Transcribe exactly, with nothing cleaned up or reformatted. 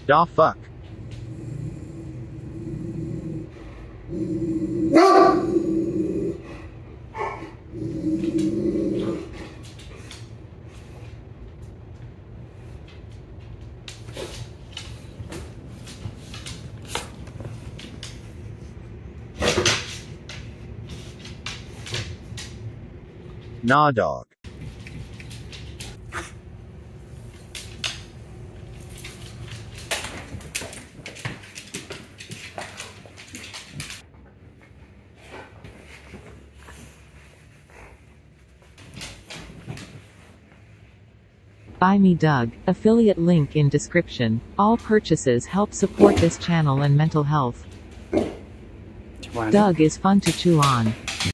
Da fuck. Nah dog. Buy me Doug, affiliate link in description. All purchases help support this channel and mental health. Doug is fun to chew on.